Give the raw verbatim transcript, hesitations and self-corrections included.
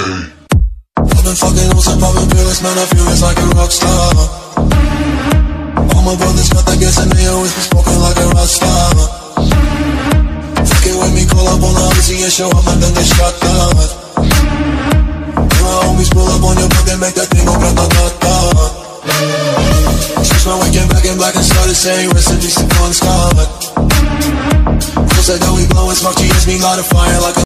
I've been fucking loose and popping pills, man, I feel it's like a rock star. All my brothers got that gas and they always been smoking like a rock star. Fucking with me, call up on the Uzi and show up and then they shot down. My homies pull up on your block and make that thing go grata-ta-ta. Switch my weekend back in black and started saying recipes to Bon Scott. Said that we blowin' smoke, she hits me, light a fire like a